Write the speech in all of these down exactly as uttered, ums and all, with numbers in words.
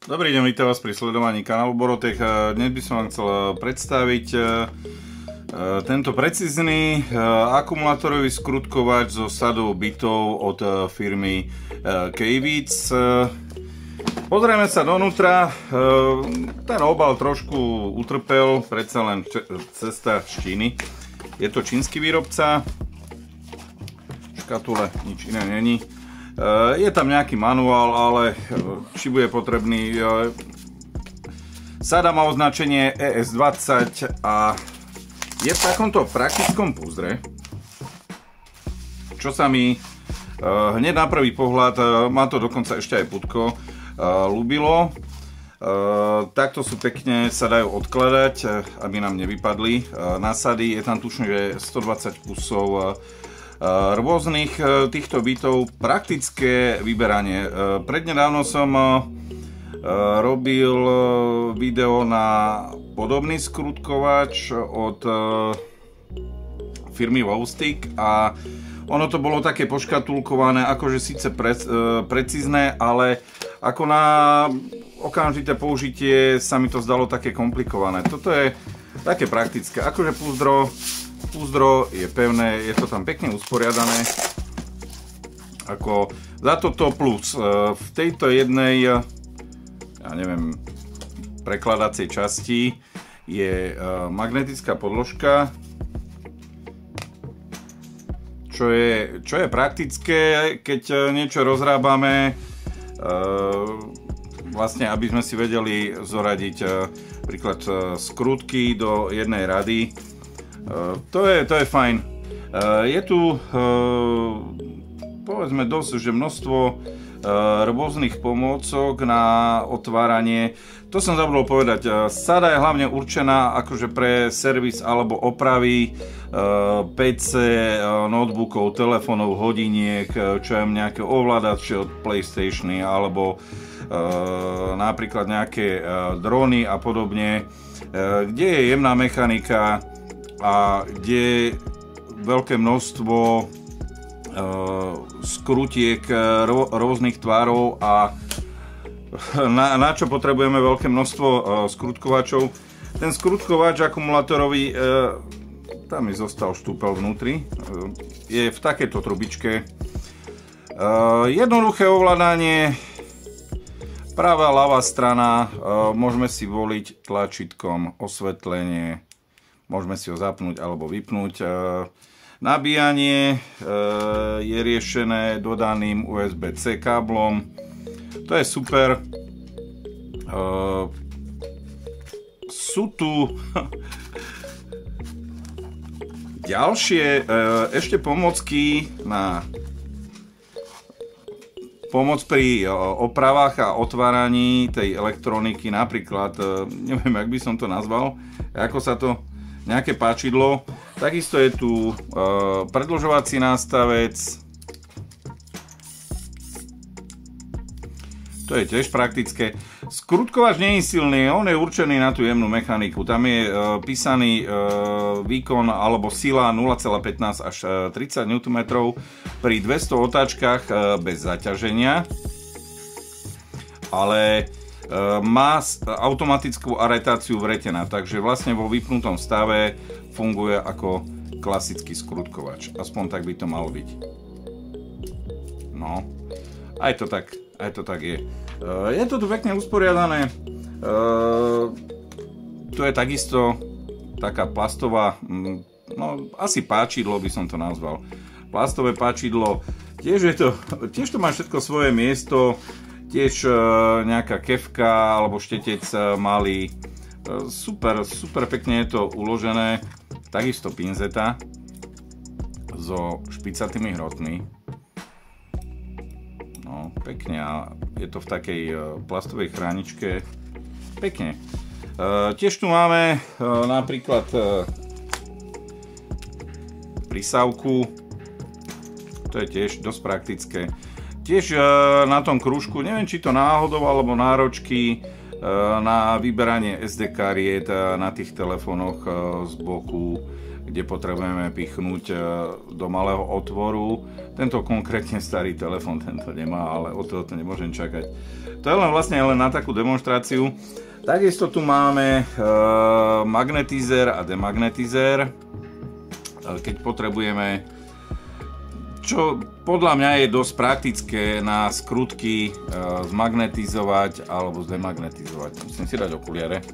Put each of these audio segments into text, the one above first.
Dobrý deň, vítam vás pri sledovaní kanálu Borotech. Dnes by som vám chcel predstaviť tento precízny akumulátorový skrutkovač so sadou bitov od firmy K-Víc. Pozrieme sa donútra. Ten obal trošku utrpel, predsa len cesta z Číny. Je to čínsky výrobca. V škatule nič iné není. Je tam nejaký manuál, ale či bude potrebný. Sada má označenie E S dvadsať a je v takomto praktickom púzdre, čo sa mi hneď na prvý pohľad, má to dokonca ešte aj putko, ľúbilo. Takto sú pekne, sa dajú odkladať, aby nám nevypadli násady. Je tam tuším, že stodvadsať kusov rôznych týchto bitov, praktické vyberanie. Prednedávno som robil video na podobný skrutkovač od firmy Wowstick a ono to bolo také poškatulkované, akože síce pre, precízne, ale ako na okamžité použitie sa mi to zdalo také komplikované. Toto je také praktické, akože púzdro Púzdro je pevné, je to tam pekne usporiadané. Ako za toto plus v tejto jednej, ja neviem, prekladacej časti je magnetická podložka, čo je, čo je praktické, keď niečo rozrábame, vlastne aby sme si vedeli zoradiť príklad skrutky do jednej rady. To je, to je fajn. Je tu povedzme dosť, že množstvo rôznych pomôcok na otváranie. To som zabudol povedať. Sada je hlavne určená akože pre servis alebo opravy pé cé, notebookov, telefónov, hodiniek, čo je nejaké ovládače od PlayStationy alebo napríklad nejaké drony a podobne, kde je jemná mechanika a kde je veľké množstvo e, skrutiek rô, rôznych tvárov a na, na čo potrebujeme veľké množstvo e, skrutkovačov. Ten skrutkovač akumulátorový, e, tam mi zostal štúpel vnútri, e, je v takejto trubičke. E, jednoduché ovládanie, pravá, ľavá strana, e, môžeme si voliť tlačítkom osvetlenie. Môžeme si ho zapnúť alebo vypnúť. Nabíjanie je riešené dodaným U S B C káblom. To je super. Sú tu ďalšie ešte pomocky na pomoc pri opravách a otváraní tej elektroniky. Napríklad, neviem, jak by som to nazval, ako sa to nejaké páčidlo. Takisto je tu e, predĺžovací nástavec. To je tiež praktické. Skrutkovač nie je silný, on je určený na tú jemnú mechaniku. Tam je e, písaný e, výkon alebo sila nula celá pätnásť až tridsať newtonmetrov pri dvesto otáčkach e, bez zaťaženia. Ale má automatickú aretáciu vretená, takže vlastne vo vypnutom stave funguje ako klasický skrutkovač. Aspoň tak by to malo byť. No, aj to tak, aj to tak je. Je to tu pekne usporiadané. Tu je takisto taká plastová, no asi páčidlo by som to nazval. Plastové páčidlo. Tiež, je to, tiež to má všetko svoje miesto. Tiež nejaká kefka alebo štetec malý. Super, super pekne je to uložené. Takisto pinzeta so špicatými hrotmi. No, pekne. A je to v takej plastovej chráničke. Pekne. Tiež tu máme napríklad prisávku. To je tiež dosť praktické. Tiež na tom krúžku, neviem či to náhodou alebo náročky na vyberanie es dé kariet na tých telefónoch z boku. kde potrebujeme pichnúť do malého otvoru. Tento konkrétne starý telefón tento nemá, ale od toho to nemôžem čakať. To je len vlastne len na takú demonstráciu. Takisto tu máme magnetizer a demagnetizer, keď potrebujeme, čo podľa mňa je dosť praktické na skrutky zmagnetizovať alebo zdemagnetizovať. Musím si dať okuliare.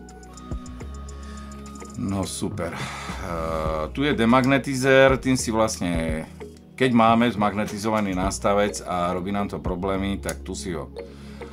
No super. Uh, tu je demagnetizer, tým si vlastne, keď máme zmagnetizovaný nástavec a robí nám to problémy, tak tu si ho uh,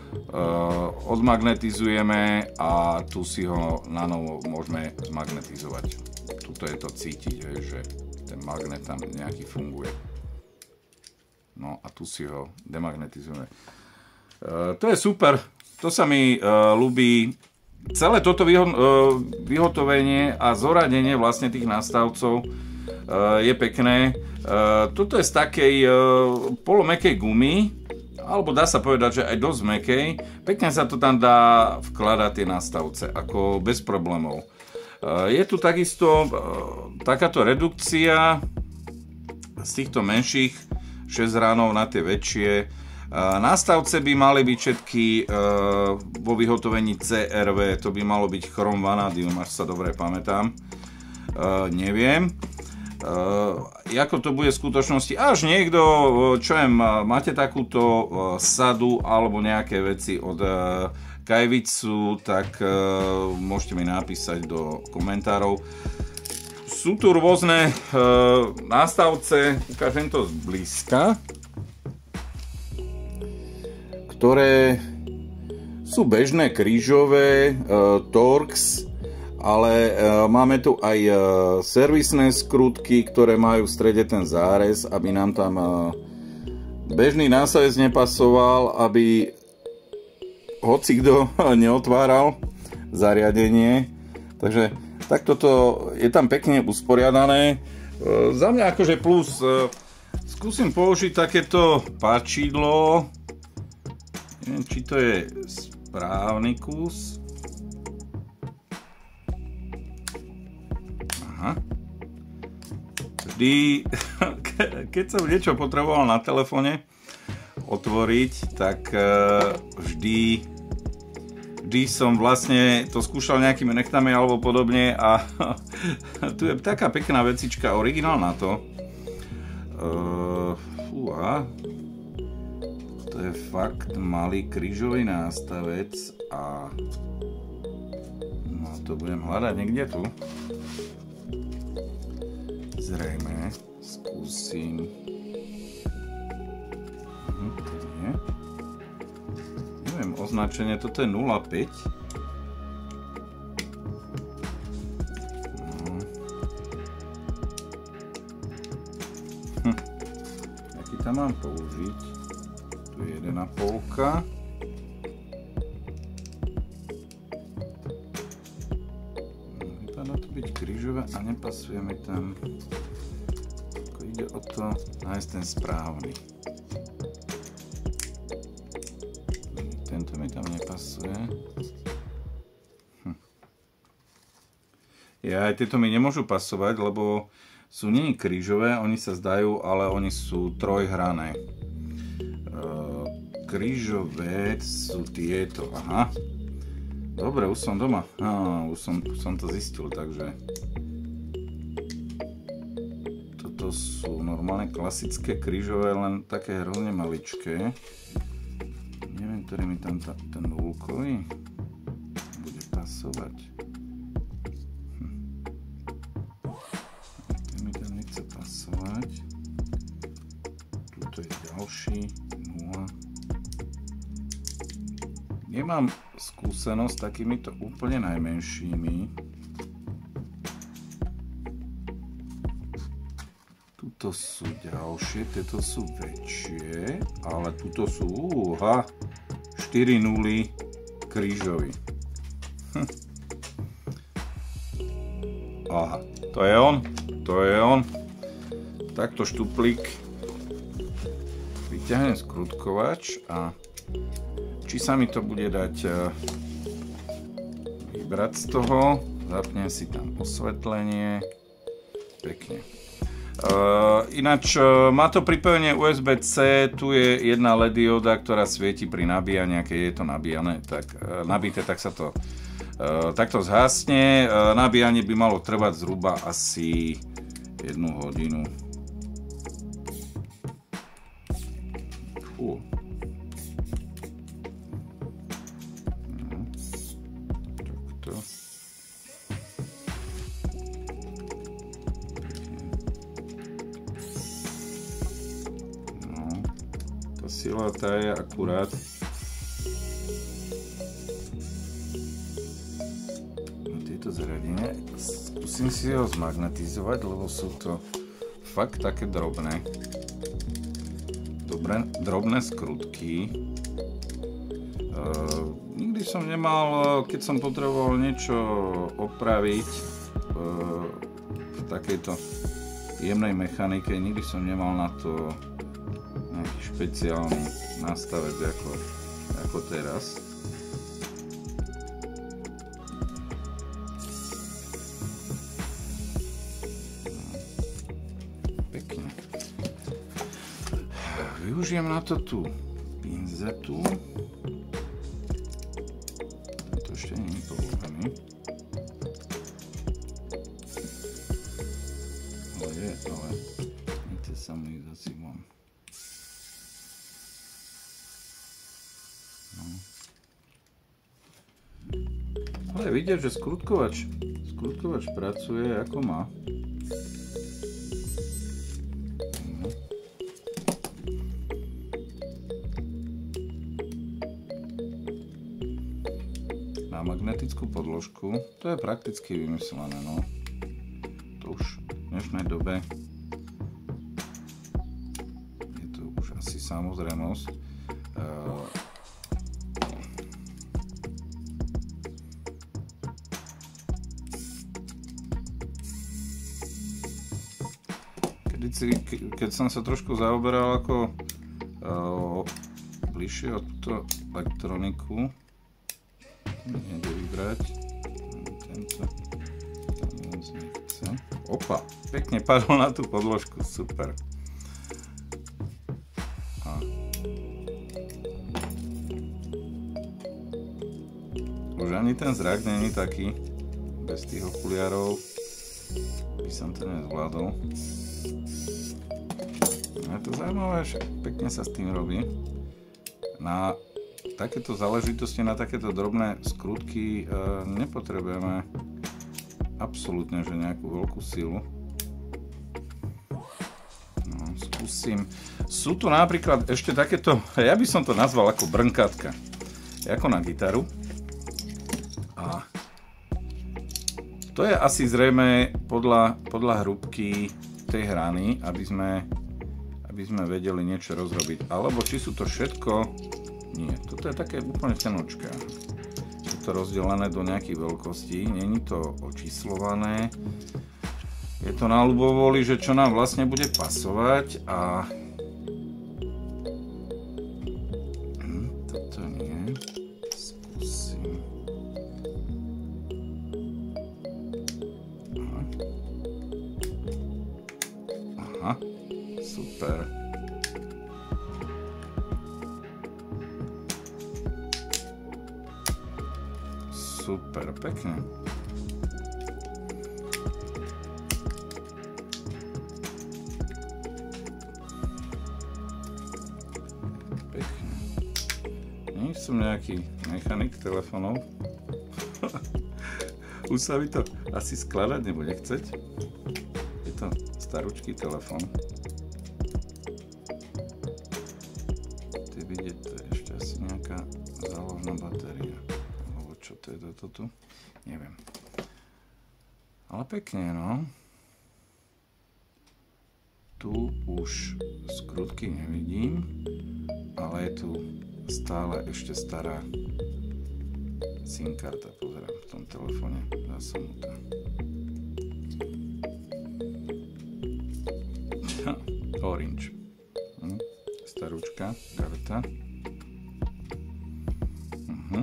odmagnetizujeme a tu si ho na novo môžeme zmagnetizovať. Tuto je to cítiť, že ten magnet tam nejaký funguje. No a tu si ho demagnetizujeme. Uh, to je super, to sa mi uh, ľúbi. Celé toto vyho- vyhotovenie a zoradenie vlastne tých nástavcov je pekné. Toto je z takej polomekej gumy, alebo dá sa povedať, že aj dosť mekej. Pekne sa to tam dá vkladať tie nástavce, ako bez problémov. Je tu takisto takáto redukcia z týchto menších šesť ránov na tie väčšie. Nástavce by mali byť všetky vo vyhotovení cé er vé, to by malo byť chrom vanadium, až sa dobre pamätám. Neviem, ako to bude v skutočnosti. Až niekto, čo viem, máte takúto sadu alebo nejaké veci od Kajvicu, tak môžete mi napísať do komentárov. Sú tu rôzne nástavce, ukážem to zblízka, ktoré sú bežné krížové, uh, Torx, ale uh, máme tu aj uh, servisné skrutky, ktoré majú v strede ten zárez, aby nám tam uh, bežný nástavec nepasoval, aby hoci kto neotváral zariadenie. Takže takto to je tam pekne usporiadané. Uh, za mňa akože plus, uh, skúsim použiť takéto páčidlo. Neviem, či to je správny kus. Aha. Vždy, keď som niečo potreboval na telefóne otvoriť, tak vždy, vždy som vlastne to skúšal nejakými nechtami alebo podobne a tu je taká pekná vecička, originál na to. Fúha. To je fakt malý krížový nástavec a no to budem hľadať niekde tu. Zrejme skúsim. Hm, to nie. Neviem, označenie, toto je nula päť. No. Hm. Aký tam mám použiť? Tu je jedna polka. Vypadá to byť krížové a nepasuje mi tam. Ako ide o to nájsť ten správny. Tento mi tam nepasuje. Hm. Ja aj tieto mi nemôžu pasovať, lebo sú nie krížové, oni sa zdajú, ale oni sú trojhrané. Krížové sú tieto, aha. Dobre, už som doma. Á, už som, už som to zistil, takže toto sú normálne klasické krížové, len také hrozne maličké. Neviem, ktorý mi tam ta, ten nulkový bude pasovať. Hm. Ten mi tam nechce pasovať. Tuto je ďalší, nula. Nemám skúsenosť s takýmito úplne najmenšími. Tuto sú ďalšie, tieto sú väčšie, ale tuto sú, uha, štyri nuly krížový. Hm. Aha, to je on, to je on. Takto štuplík. Vyťahnem skrutkovač a či sa mi to bude dať vybrať z toho. Zapnem si tam osvetlenie. Pekne. Uh, ináč uh, má to pripojenie ú es bé C, tu je jedna el é dé dioda, ktorá svieti pri nabíjaní, keď je to nabíjané, tak uh, nabité, tak sa to uh, takto zhasne. Uh, nabíjanie by malo trvať zhruba asi jednu hodinu. Fú. No. Takto. Sila tá je akurát. No, tieto zariadenia, skúsim si ho zmagnetizovať, lebo sú to fakt také drobné. Dobre, drobné skrutky. Uh, nikdy som nemal, keď som potreboval niečo opraviť uh, v takejto jemnej mechanike, nikdy som nemal na to nejaký špeciálny nastavec ako, ako teraz. Pekne. Využijem na to tú pinzetu. To ešte nie je povolený. Ale je, ale vidíte sa mi zasímam. Ale vidieť, že skrutkovač, skrutkovač pracuje ako má. Na magnetickú podložku, to je prakticky vymyslené, no. To už v dnešnej dobe je to už asi samozrejmosť. Keď som sa trošku zaoberal ako uh, bližšie od túto elektroniku, nejde vybrať tento, opa, pekne padol na tú podložku, super. A. Už ani ten zrak není taký, bez tých okuliarov by som to nezvládol. Je to zaujímavé, že pekne sa s tým robí. Na takéto záležitosti, na takéto drobné skrutky e, nepotrebujeme absolútne že nejakú veľkú silu. No, skúsim. Sú tu napríklad ešte takéto, ja by som to nazval ako brnkatka. Ako na gitaru. A to je asi zrejme podľa, podľa hrúbky tej hrany, aby sme aby sme vedeli niečo rozrobiť. Alebo či sú to všetko... Nie, toto je také úplne tenočké. Je to rozdelené do nejakých veľkostí, není to očíslované. Je to na ľubovôli, že čo nám vlastne bude pasovať a... Hm, toto nie. Skúsim. Aha. Aha. Super. Super, pekne. Pekne. Nie som nejaký mechanik telefónov. Už sa mi to asi skladať nebude chceť. Je to starúčký telefón. Vidieť, to je ešte asi nejaká záložná batéria. Alebo čo to je toto tu? Neviem. Ale pekne, no. Tu už skrutky nevidím, ale je tu stále ešte stará SIM karta, pozerám v tom telefóne, zasunutá. Orange. Hm. Starúčka karta. Uh-huh.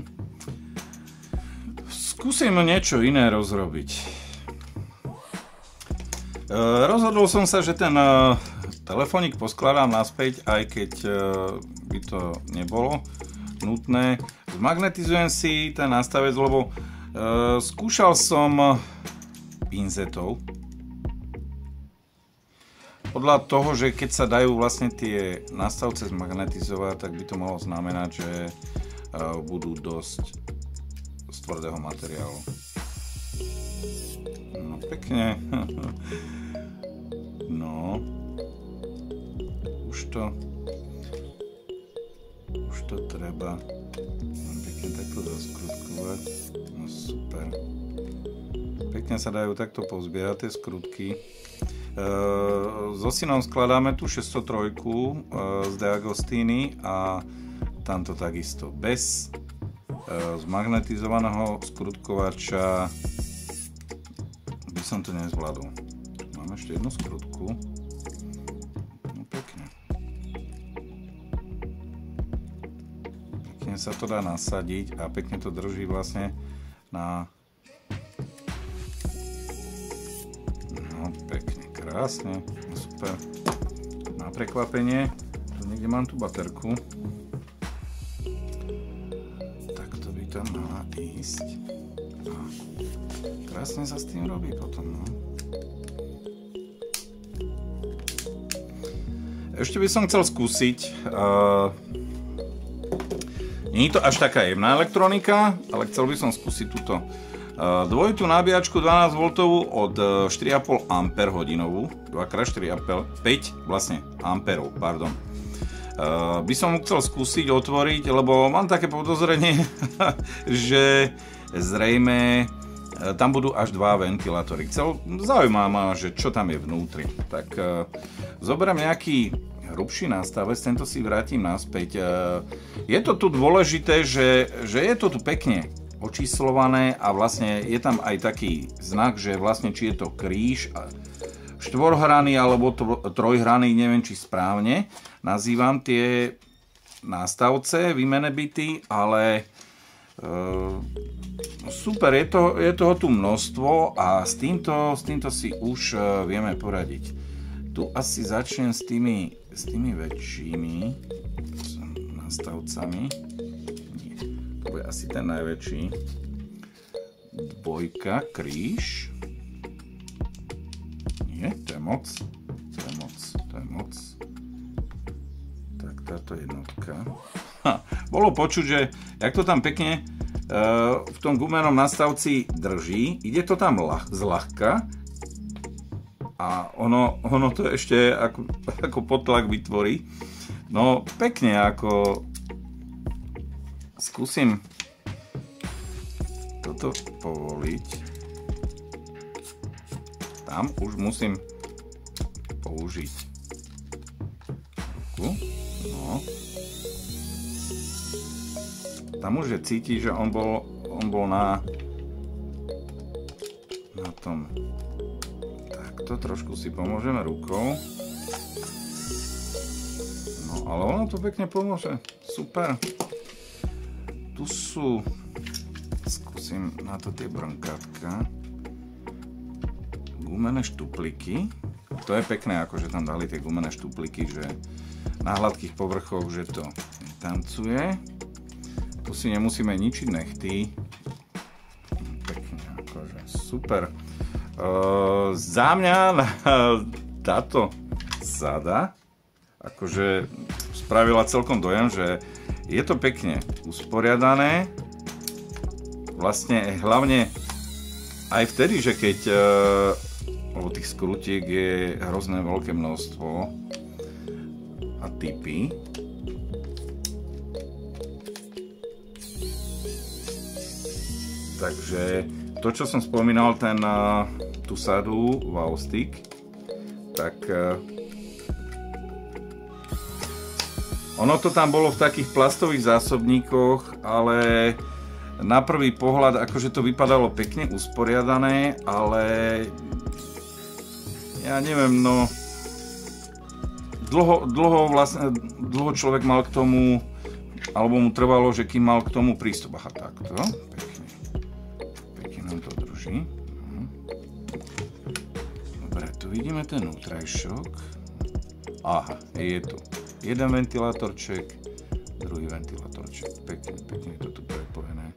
Skúsim niečo iné rozrobiť. Rozhodol som sa, že ten uh, telefónik poskladám naspäť, aj keď uh, by to nebolo nutné. Zmagnetizujem si ten nástavec, lebo uh, skúšal som pinzetou. Podľa toho, že keď sa dajú vlastne tie nástavce zmagnetizovať, tak by to mohlo znamenať, že uh, budú dosť z tvrdého materiálu. No pekne. No. Už to... Už to treba pekne takto zaskrutkovať. No super. Pekne sa dajú takto pozbierať tie skrutky. E, so synom skladáme tu šesťsto tri e, z De Agostini a tamto takisto bez e, zmagnetizovaného skrutkovača by som to nezvládol. Mám ešte jednu skrutku. No pekne. Pekne sa to dá nasadiť a pekne to drží vlastne na... No pekne, krásne, super. Na prekvapenie, niekde mám tú baterku. Tak to by tam mala ísť. No. Krásne sa s tým robí potom, no. Ešte by som chcel skúsiť, uh, nie je to až taká jemná elektronika, ale chcel by som skúsiť túto uh, dvojitú nabíjačku dvanásť voltovú od štyri a pol ampér hodinovú, dva krát štyri a pol, päť vlastne ampérov, pardon. Uh, by som chcel skúsiť otvoriť, lebo mám také podozrenie, že zrejme tam budú až dva ventilátory. Chcel, zaujíma ma, že čo tam je vnútri. Tak uh, zoberiem nejaký hrubší nástavec, tento si vrátim naspäť. Uh, je to tu dôležité, že, že je to tu pekne očíslované a vlastne je tam aj taký znak, že vlastne či je to kríž, štvorhraný alebo trojhraný, neviem či správne nazývam tie nástavce, výmenné bity, ale uh, super, je, to, je toho tu množstvo a s týmto, s týmto si už uh, vieme poradiť. Tu asi začnem s tými, s tými väčšími nastavcami. Nie, to bude asi ten najväčší. Dvojka, kríž. Nie, to je moc. To je moc, to je moc. Tak táto jednotka. Ha, bolo počuť, že jak to tam pekne uh, v tom gumenom nastavci drží, ide to tam lah, zľahka a ono, ono to ešte ako, ako potlak vytvorí. No pekne, ako skúsim toto povoliť. Tam už musím použiť ruku. No. Tam už je cítiť, že on bol, on bol na, na tom. Takto trošku si pomôžeme rukou. No, ale ono to pekne pomôže. Super. Tu sú, skúsim na to tie brnkátka. Gumené štupliky. To je pekné, akože tam dali tie gumené štupliky, že na hladkých povrchoch, že to tancuje. Tu si nemusíme ničiť nechty. Pekne, akože super. Uh, za mňa táto sada akože spravila celkom dojem, že je to pekne usporiadané. Vlastne hlavne aj vtedy, že keď uh, lebo tých skrutiek je hrozné veľké množstvo a typy. Takže to, čo som spomínal, ten uh, tú sadu Wow Stick, tak uh, ono to tam bolo v takých plastových zásobníkoch, ale na prvý pohľad akože to vypadalo pekne usporiadané, ale ja neviem, no dlho, dlho vlastne, dlho človek mal k tomu, alebo mu trvalo, že kým mal k tomu prístup. Aha, takto, pekne, pekne nám to drží. Dobre, to tu vidíme ten útrajšok. Aha, je tu jeden ventilátorček, druhý ventilátorček. Pekne, pekne je to tu prepojené.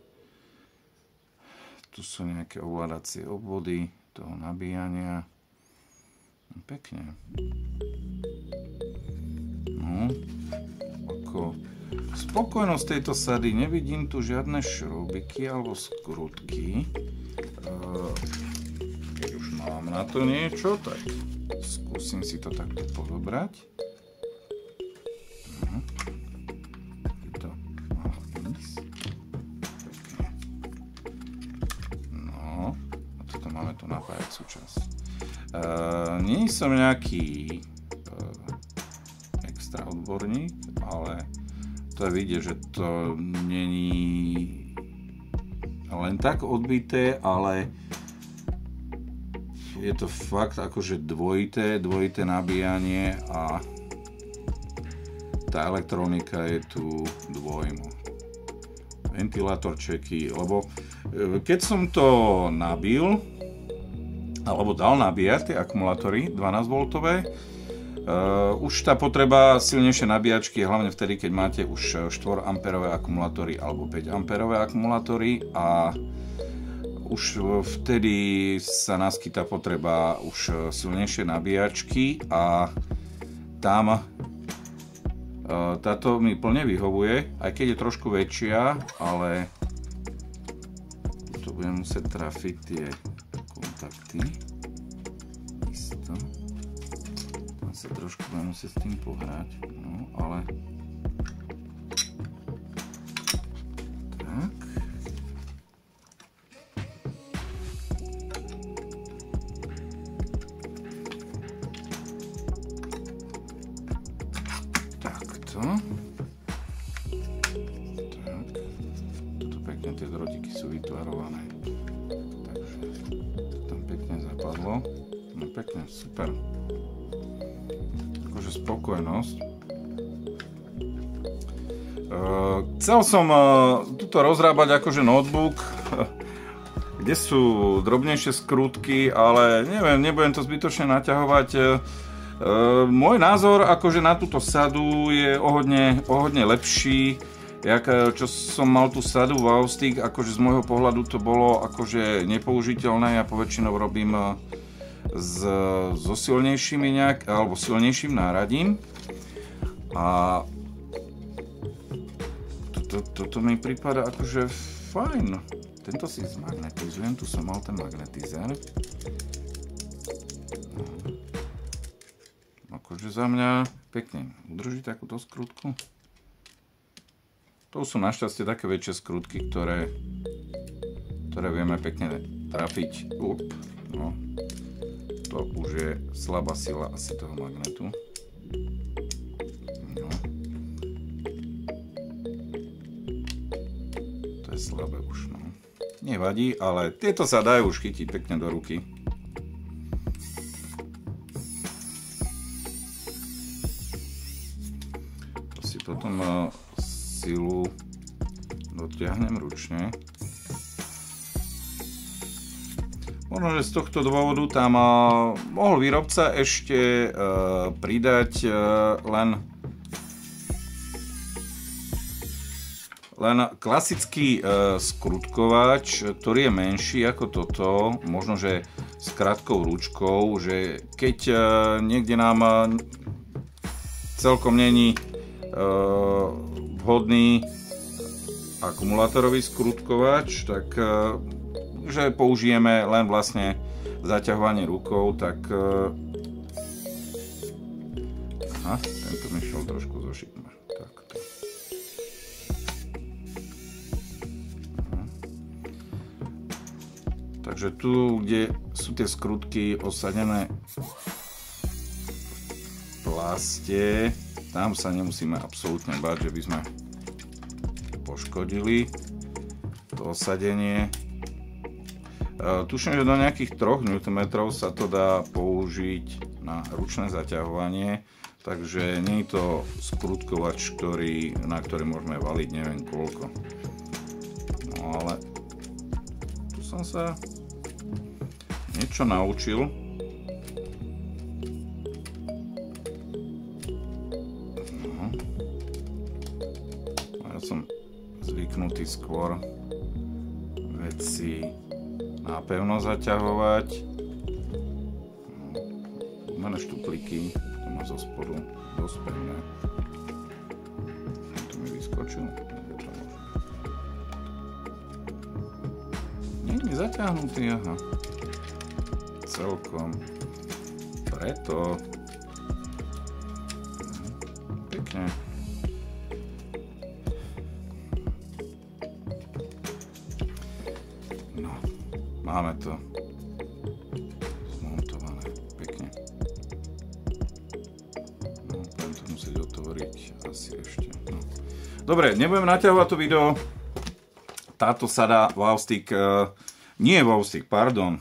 Tu sú nejaké ovládacie obvody toho nabíjania. Pekne. No, ako spokojnosť tejto sady, nevidím tu žiadne šroubiky alebo skrutky. Keď už mám na to niečo, tak skúsim si to takto podobrať. No, a toto máme tu napájacú časť. Uh, nie som nejaký uh, extra odborník, ale to je vidieť, že to není len tak odbité, ale je to fakt akože dvojité, dvojité nabíjanie a tá elektronika je tu dvojmo. Ventilátorčeky, lebo keď som to nabil, alebo dal nabíjať tie akumulátory dvanásť voltové, uh, už tá potreba silnejšie nabíjačky je hlavne vtedy, keď máte už štyri ampérové akumulátory alebo päť ampérové akumulátory a už vtedy sa naskytá potreba už silnejšie nabíjačky a tam uh, táto mi plne vyhovuje, aj keď je trošku väčšia, ale to budem musieť trafiť tie kontakty. Isto. Tam sa trošku budem musieť s tým pohrať. No, ale... Tak. Takto. Tak. Toto pekne tie drotiky sú vytvarované. Zapadlo. No pekne, super. Akože spokojnosť. Uh, chcel som uh, tuto rozrábať akože notebook, kde sú drobnejšie skrutky, ale neviem, nebudem to zbytočne naťahovať. Uh, môj názor akože na túto sadu je o hodne, o hodne lepší. Jak, čo som mal tú sadu Wowstick, akože z môjho pohľadu to bolo akože nepoužiteľné, ja poväčšinou robím s, so silnejšími nejak, alebo silnejším náradím. A toto, toto mi prípada akože fajn. Tento si zmagnetizujem, tu som mal ten magnetizer. Akože za mňa pekne udrží takúto skrutku. To sú našťastie také väčšie skrutky, ktoré, ktoré vieme pekne trafiť. Up, no. To už je slabá sila asi toho magnetu. No. To je slabé už, no. Nevadí, ale tieto sa dajú už chytiť pekne do ruky. To si potom silu dotiahnem ručne. Možno, že z tohto dôvodu tam mohol výrobca ešte pridať len len klasický skrutkovač, ktorý je menší ako toto, možno, že s krátkou ručkou, že keď niekde nám celkom není vhodný akumulátorový skrutkovač, tak že použijeme len vlastne zaťahovanie rukou, tak aha, tento mi šiel trošku zošitnúť. Takto. Takže tu, kde sú tie skrutky osadené v plaste, tam sa nemusíme absolútne báť, že by sme poškodili to osadenie. Tuším, že do nejakých troch newtonmetrov sa to dá použiť na ručné zaťahovanie, takže nie je to skrutkovač, ktorý, na ktorý môžeme valiť neviem koľko. No ale tu som sa niečo naučil. Ja som zvyknutý skôr veci napevno zaťahovať. Máme štupliky, to má zo spodu dosť pevné. To mi vyskočil. Nie je zaťahnutý, aha. Celkom. Preto. Pekne. No, máme to zmontované. Pekne. No, budem to musieť otvoriť asi ešte. No. Dobre, nebudem naťahovať to video. Táto sada Wowstick, uh, nie Wowstick, pardon.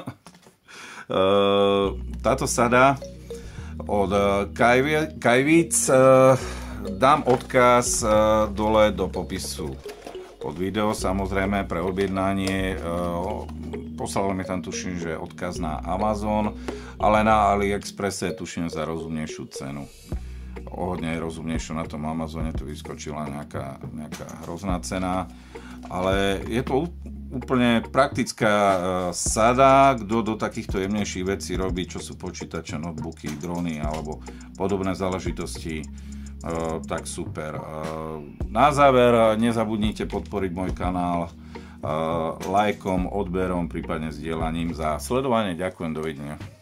uh, táto sada od Kajvíc, uh, dám odkaz uh, dole do popisu pod video, samozrejme pre objednanie. Uh, poslal mi tam, tuším, že odkaz na Amazon, ale na AliExpresse tuším za rozumnejšiu cenu. O hodne rozumnejšie na tom Amazone to vyskočila nejaká, nejaká hrozná cena. Ale je to úplne praktická sada, kto do takýchto jemnejších vecí robí, čo sú počítače, notebooky, drony alebo podobné záležitosti, tak super. Na záver nezabudnite podporiť môj kanál lajkom, odberom, prípadne zdieľaním. Za sledovanie ďakujem, dovidenia.